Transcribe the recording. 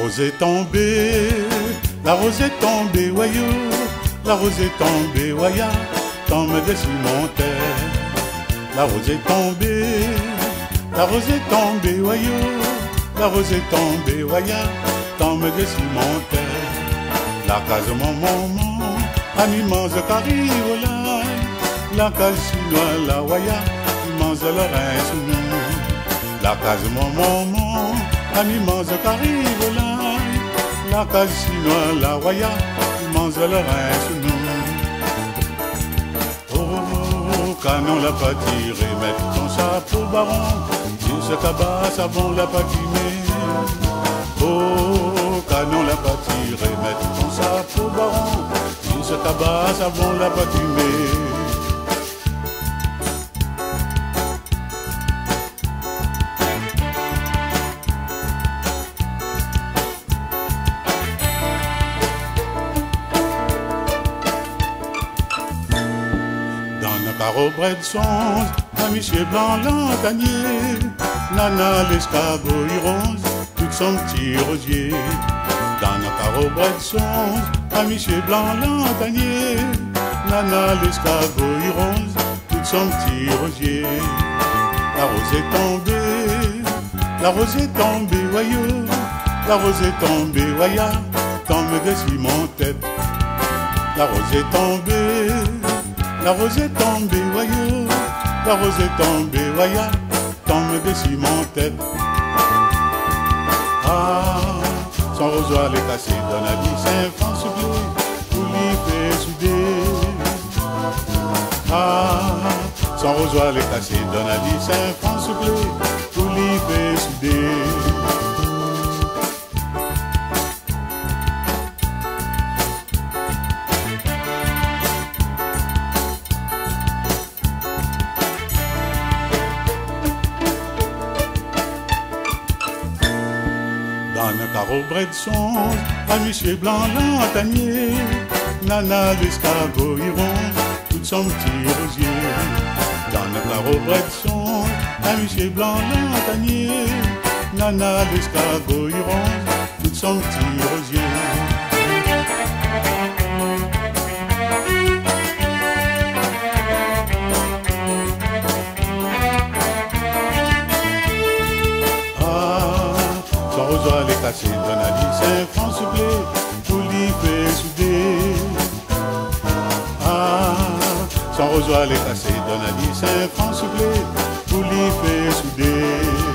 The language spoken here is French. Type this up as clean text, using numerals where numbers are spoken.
rose est tombée, la rose est tombée, voyou. La rose est tombée, voya, tombe dessus mon terre. La rose est tombée, la rose est tombée, voyou. La rose est tombée, voya, tombe dessus mon terre. La case mon maman, ami mange qu'arrive là. La case chinoise, la voya, il mange le rein sous nous. La case mon maman, ami mange qu'arrive là. La case chinoise, la voya, mange le rein sous nous. Oh, canon l'a pas tiré, mettre ton chapeau baron. Sur ce cabas, savon l'a pas quimé. Oh, canon l'a pas tiré, mettre ton chapeau baron. Sur ce cabas, savon l'a pas quimé. Au bras de songe, un monsieur blanc l'antanier, nana l'escargot y ronge, tout son petit rosier. Dans le carreau bras de songe, un monsieur blanc l'antanier, nana l'escargot y ronge, tout son petit rosier. La rose est tombée, la rose est tombée, voyou. La rose est tombée, voya, tombe dessus mon tête. La rose est tombée, la rose est tombée, voyou. La rose est tombée, voya, tombe dessus mon tête. Ah, son rosoir est cassé, donne à 10 francs soufflés, pour l'y faire souder. Ah, son rosoir est cassé, donne à 10 francs soufflés, pour l'y faire souder. Dans le carreau bras de songe, un monsieur blanc l'antanier, nana l'escargot y ronge, tout son petit rosier. Dans le carreau bras de songe, un monsieur blanc l'antanier, nana l'escargot y ronge, tout son petit rosier. Son rosoir est cassé, donne à 10 francs soufflés, pour l'y faire souder. Ah, son rosoir est cassé, donne à 10 francs soufflés, pour l'y faire souder.